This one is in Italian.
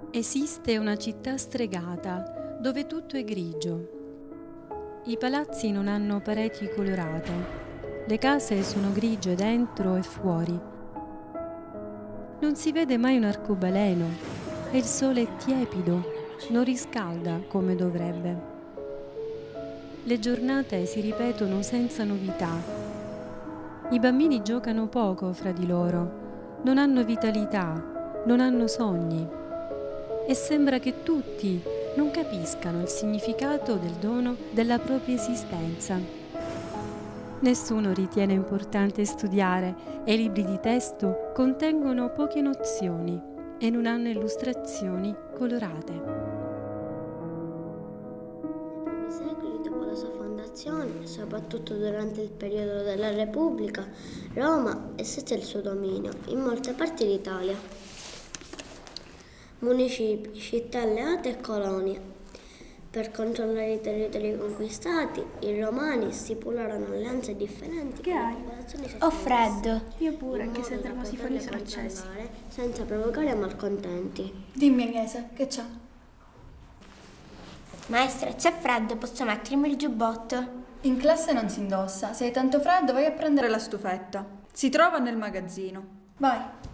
Esiste una città stregata dove tutto è grigio. I palazzi non hanno pareti colorate, le case sono grigie dentro e fuori. Non si vede mai un arcobaleno e il sole è tiepido, non riscalda come dovrebbe. Le giornate si ripetono senza novità. I bambini giocano poco fra di loro, non hanno vitalità, non hanno sogni. E sembra che tutti non capiscano il significato del dono della propria esistenza. Nessuno ritiene importante studiare e i libri di testo contengono poche nozioni e non hanno illustrazioni colorate. Nei primi secoli dopo la sua fondazione, soprattutto durante il periodo della Repubblica, Roma estese il suo dominio in molte parti d'Italia. Municipi, città alleate e colonie. Per controllare i territori conquistati, i romani stipularono alleanze differenti Che con hai? le popolazioni Ho freddo. Io pure, in anche se i modo da termosifoni sono poterle accesi. controllare senza provocare malcontenti. Dimmi Agnese, che c'è? Maestra, c'è freddo, posso mettermi il giubbotto? In classe non si indossa. Se hai tanto freddo vai a prendere la stufetta. Si trova nel magazzino. Vai.